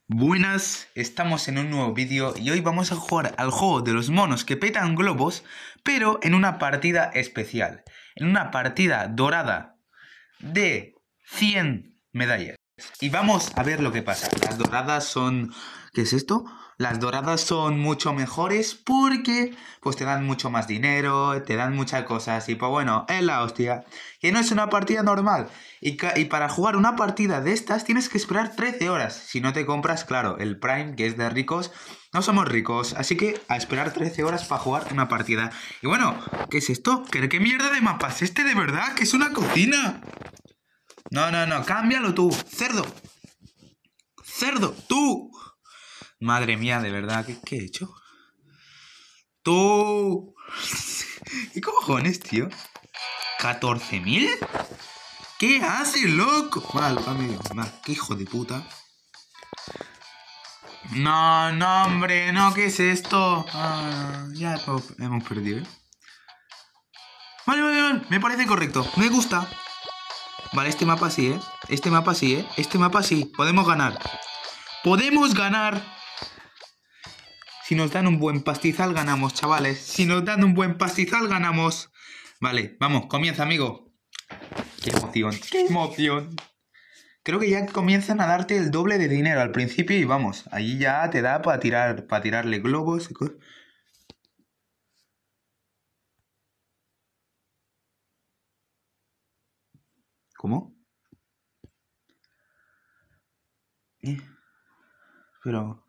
Buenas, estamos en un nuevo vídeo y hoy vamos a jugar al juego de los monos que petan globos, pero en una partida especial, en una partida dorada de 100 medallas. Y vamos a ver lo que pasa. Las doradas son... ¿Qué es esto? Las doradas son mucho mejores porque pues te dan mucho más dinero, te dan muchas cosas y pues bueno, es la hostia. Que no es una partida normal. Y para jugar una partida de estas tienes que esperar 13 horas. Si no te compras, claro, el Prime, que es de ricos, no somos ricos. Así que a esperar 13 horas para jugar una partida. Y bueno, ¿qué es esto? ¿Qué mierda de mapa es este de verdad? ¿Que es una cocina? No, cámbialo tú, cerdo. Cerdo, tú. Madre mía, de verdad, ¿qué he hecho? Tú. ¿Qué cojones, tío? ¿14.000? ¿Qué hace, loco? Vale, amigo, qué hijo de puta. No, hombre, no, ¿qué es esto? Ya hemos perdido, ¿eh? Vale, me parece correcto, me gusta. Vale, este mapa sí, ¿eh? Este mapa sí, podemos ganar. ¡Podemos ganar! Si nos dan un buen pastizal, ganamos, chavales. Si nos dan un buen pastizal, ganamos. Vale, vamos, comienza, amigo. ¡Qué emoción! ¡Qué emoción! Creo que ya comienzan a darte el doble de dinero al principio y vamos, allí ya te da para tirarle globos. ¿Cómo? Pero...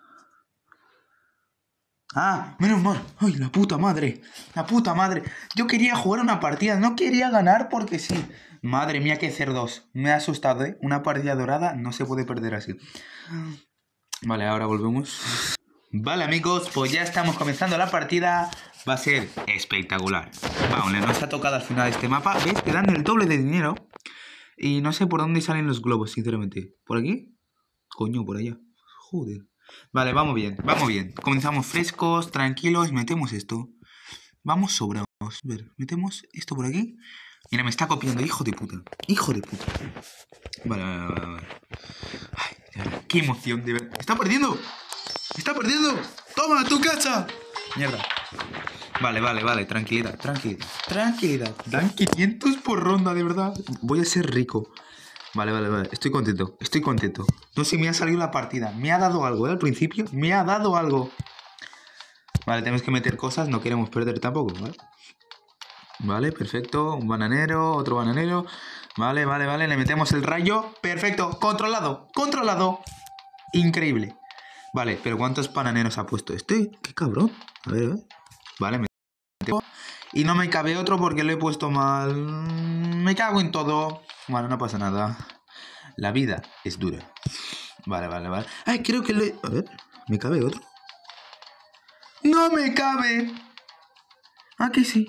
¡Ah! ¡Menos mal! ¡Ay, la puta madre! ¡La puta madre! Yo quería jugar una partida, no quería ganar porque sí. Madre mía, qué cerdos. Me ha asustado, ¿eh? Una partida dorada no se puede perder así. Vale, ahora volvemos. Vale, amigos, pues ya estamos comenzando la partida. Va a ser espectacular. Vamos, nos ha tocado al final este mapa. ¿Ves? Te dan el doble de dinero. Y no sé por dónde salen los globos, sinceramente. ¿Por aquí? Coño, por allá. Joder. Vale, vamos bien, vamos bien. Comenzamos frescos, tranquilos, metemos esto. Vamos sobrados. A ver, metemos esto por aquí. Mira, me está copiando, hijo de puta. Hijo de puta. Vale. Ay, qué emoción, de verdad. ¡Está perdiendo! ¡Está perdiendo! ¡Toma, tu casa! Mierda. Vale, tranquilidad. Dan 500 por ronda, de verdad. Voy a ser rico. Vale. Estoy contento. No sé, me ha salido la partida. Me ha dado algo, ¿eh? Al principio. Me ha dado algo. Vale, tenemos que meter cosas. No queremos perder tampoco, ¿vale? Vale, perfecto. Un bananero, otro bananero. Vale. Le metemos el rayo. Perfecto. Controlado. Increíble. Vale, pero ¿cuántos bananeros ha puesto este? Qué cabrón. A ver. Vale, me... Y no me cabe otro porque lo he puesto mal. Me cago en todo. Bueno, no pasa nada. La vida es dura. Vale. Ay, creo que lo he... A ver, ¿me cabe otro? ¡No me cabe! Ah, que sí.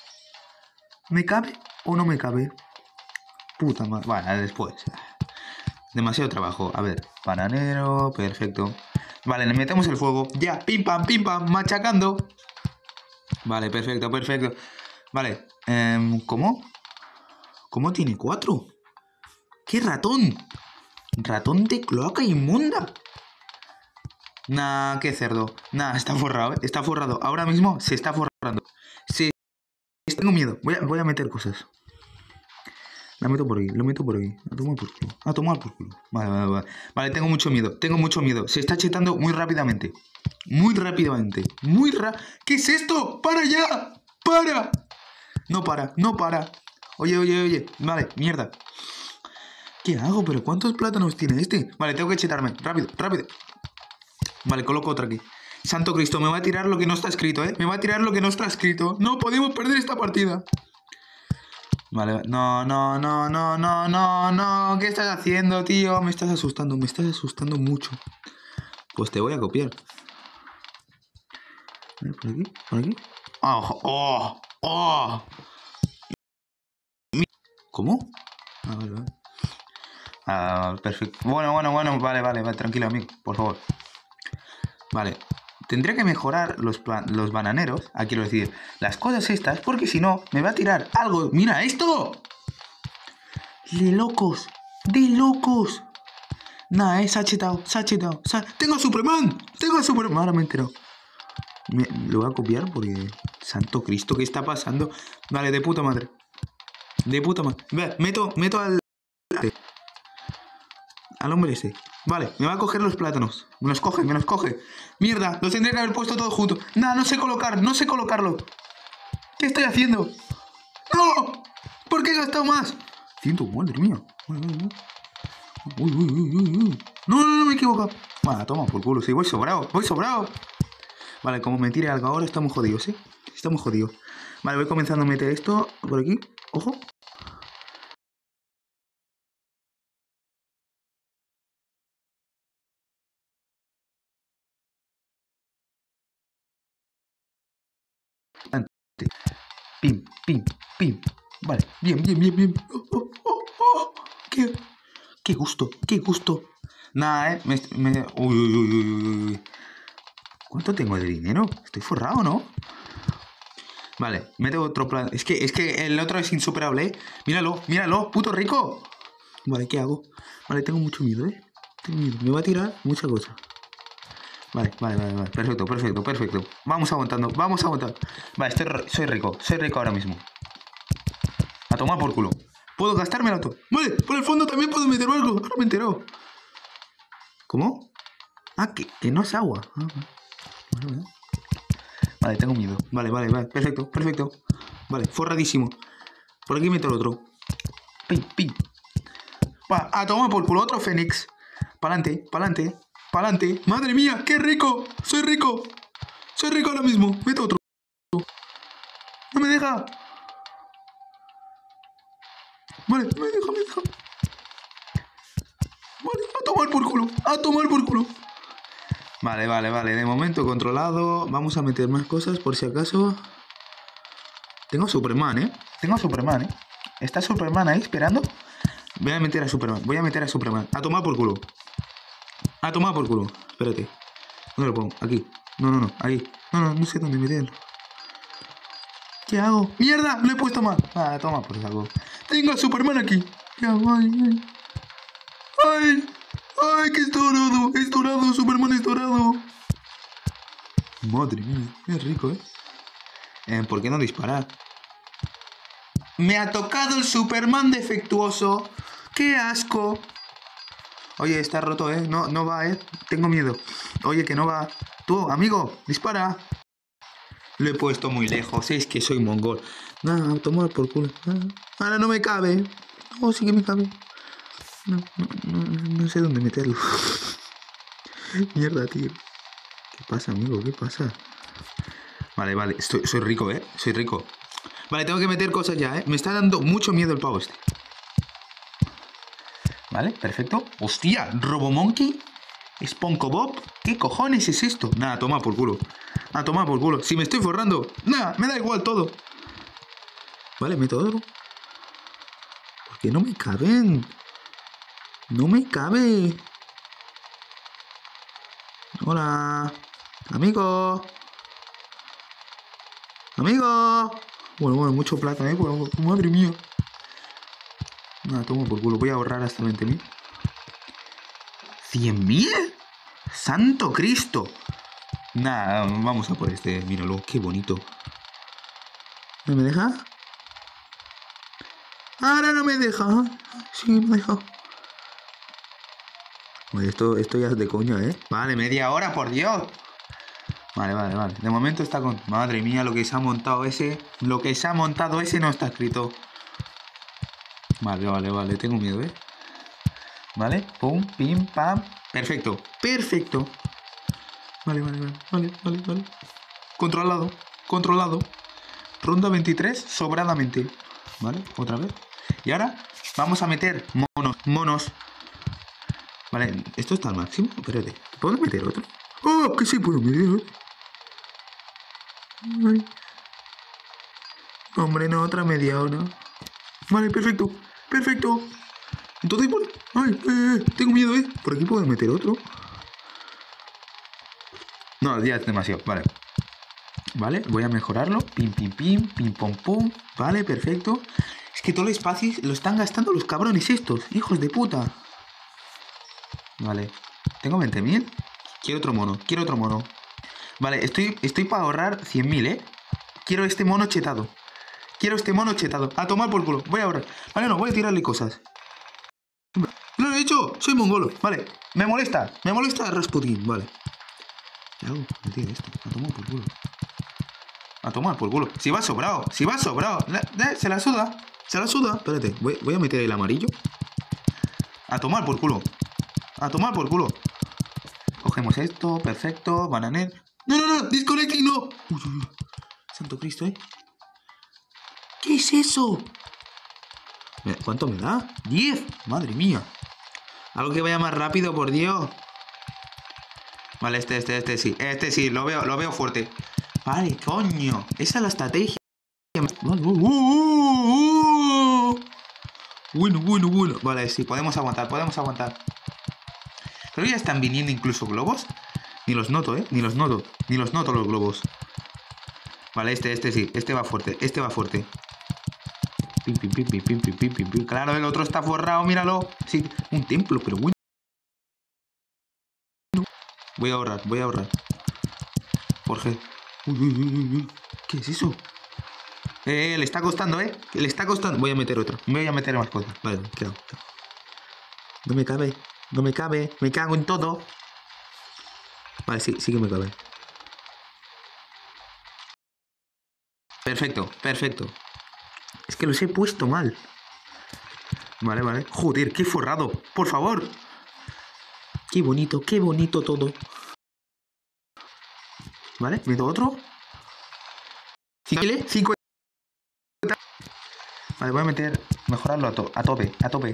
¿Me cabe o no me cabe? Puta madre. Bueno, después. Demasiado trabajo. A ver, bananero, perfecto. Vale, le metemos el fuego. Ya, pim pam, machacando. Vale, perfecto. Vale, ¿cómo? ¿Cómo tiene 4? ¡Qué ratón! Ratón de cloaca inmunda. Nah, qué cerdo. Nah, está forrado, ¿eh? Está forrado. Ahora mismo se está forrando. Sí, tengo miedo. Voy a meter cosas. La meto por aquí, lo meto por aquí. A tomar por culo. Vale, tengo mucho miedo. Se está chetando muy rápidamente. ¿Qué es esto? ¡Para ya! ¡Para! No para. Oye. Vale, mierda. ¿Qué hago? ¿Pero cuántos plátanos tiene este? Vale, tengo que chetarme. Rápido. Vale, coloco otra aquí. Santo Cristo, me va a tirar lo que no está escrito, ¿eh? No podemos perder esta partida. Vale, no. ¿Qué estás haciendo, tío? Me estás asustando mucho. Pues te voy a copiar. ¿Por aquí? ¡Oh! ¿Cómo? Vale. Perfecto. Bueno, vale, tranquilo, amigo, por favor. Vale. Tendría que mejorar los bananeros. Quiero decir, las cosas estas, porque si no, me va a tirar algo. ¡Mira esto! ¡De locos! Nah, se ha chetado, se ha chetado. ¡Tengo a Superman! ¡Tengo a Superman! Ahora me he enterado. Lo voy a copiar porque... Santo Cristo, ¿qué está pasando? Vale, de puta madre. De puta madre. Ve, meto al hombre ese. Vale, me va a coger los plátanos. Me los coge, me los coge. Mierda, los tendría que haber puesto todos juntos. Nah, no sé colocar, no sé colocarlo. ¿Qué estoy haciendo? ¡No! ¿Por qué he gastado más? Madre mía. Uy. No, me he equivocado. Bueno, toma por culo, sí, voy sobrado. Vale, como me tire algo ahora estamos jodidos, ¿eh? Estamos jodidos. Vale, voy comenzando a meter esto por aquí. Ojo. Pim. Vale, bien. Oh. Qué gusto. Nada, Uy. ¿Cuánto tengo de dinero? Estoy forrado, ¿no? Vale, meto otro plan. Es que el otro es insuperable, ¿eh? Míralo, puto rico. Vale, ¿qué hago? Vale, tengo mucho miedo, ¿eh? Me va a tirar mucha cosa. Vale. Perfecto. Vamos aguantando. Vale, soy rico ahora mismo. A tomar por culo. Puedo gastármelo todo. Vale, por el fondo también puedo meter algo. Ahora me he enterado. ¿Cómo? Ah, que no es agua. Vale, tengo miedo. Vale. Perfecto. Vale, forradísimo. Por aquí meto el otro. Pim. Va, a tomar por culo. Otro Fénix. Pa'lante. Madre mía, qué rico. Soy rico ahora mismo. Meto otro. No me deja. Vale, me deja. Vale, a tomar por culo. Vale. De momento controlado. Vamos a meter más cosas por si acaso. Tengo a Superman, ¿eh? ¿Está Superman ahí esperando? Voy a meter a Superman. A tomar por culo. Espérate. ¿Dónde lo pongo? Aquí. No. Ahí. No sé dónde meterlo. ¿Qué hago? ¡Mierda! Lo he puesto mal. Ah, toma por saco. Tengo a Superman aquí. ¿Qué hago? ¡Ay! ¡Que es dorado! Superman es dorado. Madre mía. Es rico, ¿eh? ¿Por qué no disparar? Me ha tocado el Superman defectuoso. ¡Qué asco! Oye, está roto, ¿eh? No va, ¿eh? Tengo miedo. Oye, que no va. Tú, amigo, dispara. Lo he puesto muy lejos. Es que soy mongol. Nada, tomar por culo. Ahora no me cabe. Oh, sí que me cabe. No sé dónde meterlo. Mierda, tío. ¿Qué pasa, amigo? ¿Qué pasa? Vale. Soy rico, ¿eh? Soy rico. Vale, tengo que meter cosas ya, ¿eh? Me está dando mucho miedo el pavo este. Vale, perfecto. ¡Hostia! ¿Robomonkey? ¿Sponko Bob? ¿Qué cojones es esto? Nada, toma por culo. Si me estoy forrando. Nada, me da igual todo. Vale, meto otro. Porque no me caben. No me cabe. Hola. Amigo. Bueno, mucho plata, ¿eh? Madre mía. Nada, tomo por culo. Voy a ahorrar hasta 20.000. ¿100.000? ¡Santo Cristo! Nada, vamos a por este. Míralo, qué bonito. ¿No me deja? Ahora no me deja. Sí, me deja. Oye, esto ya es de coña, ¿eh? Vale, media hora, por Dios. Vale. De momento está con... Madre mía, lo que se ha montado ese no está escrito. Vale. Tengo miedo, ¿eh? Vale. Pum, pim, pam. Perfecto. Vale. Controlado. Ronda 23, sobradamente. Vale, otra vez. Y ahora vamos a meter monos. Vale, esto está al máximo. Espérate, ¿puedo meter otro? ¡Oh, que sí puedo meter otro! Ay. Hombre, no, otra media hora. Vale, perfecto. Entonces, bueno, tengo miedo, ¿eh? Por aquí puedo meter otro. No, ya es demasiado, vale. Vale, voy a mejorarlo. Pim, pom, pum. Vale, perfecto. Es que todo el espacio lo están gastando los cabrones estos, hijos de puta. Vale. Tengo 20.000. Quiero otro mono. Quiero otro mono. Vale, estoy para ahorrar 100.000, ¿eh? Quiero este mono chetado. Quiero este mono chetado. A tomar por culo. Voy a ahorrar. Vale, no, voy a tirarle cosas. ¡Lo he hecho! Soy mongolo. Vale. Me molesta Rasputin. Vale. ¿Qué hago? Me tira esto. A tomar por culo. A tomar por culo. Si va sobrado. Si va sobrado. Se la suda. Se la suda. Espérate. Voy a meter el amarillo. A tomar por culo. A tomar por culo. Cogemos esto. Perfecto. Bananer. No, no, no. Disconnecting, no. Uy, uy, uy. Santo Cristo, ¿eh? ¿Qué es eso? ¿Cuánto me da? 10. Madre mía. Algo que vaya más rápido, por Dios. Vale, este sí. Este sí, lo veo fuerte. Vale, coño. Esa es la estrategia. Bueno. Vale, sí, podemos aguantar. Pero ya están viniendo incluso globos. Ni los noto, Ni los noto los globos. Vale, este sí. Este va fuerte. Pim. Claro, el otro está forrado, míralo. Sí, un templo, pero bueno. Voy a ahorrar. Jorge. Uy. ¿Qué es eso? Le está costando, Le está costando. Voy a meter otro. Voy a meter más cosas. Vale, queda. No me cabe. Me cago en todo. Vale, sí que me cabe. Perfecto. Es que los he puesto mal. Vale. Joder, qué forrado. Por favor. Qué bonito todo. ¿Vale? ¿Meto otro? 5. Vale, voy a meter... Mejorarlo a tope.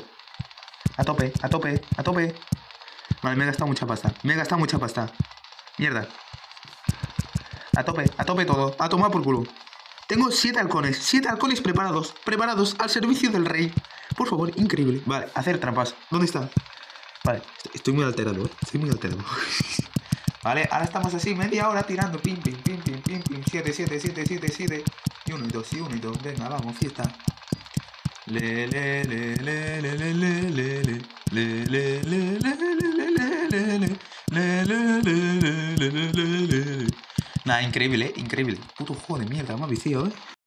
Vale, me he gastado mucha pasta. Mierda. A tope todo. A tomar por culo. Tengo 7 halcones. 7 halcones preparados al servicio del rey. Por favor, increíble. Vale, hacer trampas. ¿Dónde están? Vale, estoy muy alterado, Vale, ahora estamos así, media hora tirando. Pim. 7. Y 1 y 2. Venga, vamos, fiesta. Nada, increíble, increíble. Puto juego de mierda, me ha viciado,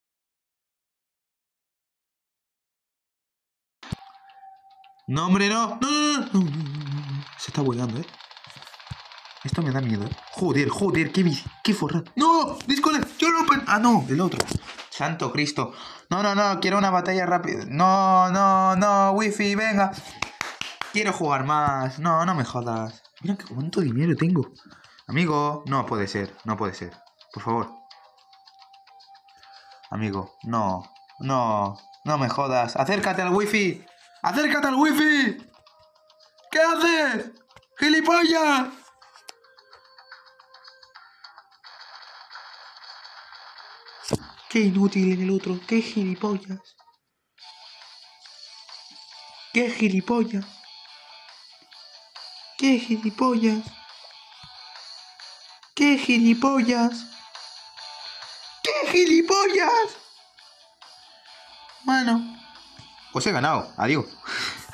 No, hombre, no. No. Se está bugueando, Esto me da miedo, Joder, qué forrado. ¡No! ¡Disconnect! ¡Yo no! ¡Ah, no! El otro. ¡Santo Cristo! No. Quiero una batalla rápida. No. Wifi, venga. Quiero jugar más. No me jodas. Mira cuánto dinero tengo. Amigo, no puede ser. Por favor. Amigo, no me jodas. ¡Acércate al wifi! ¿Qué haces? ¡Gilipollas! Qué inútil en el otro. Qué gilipollas. Qué gilipollas. Bueno. Pues he ganado. Adiós.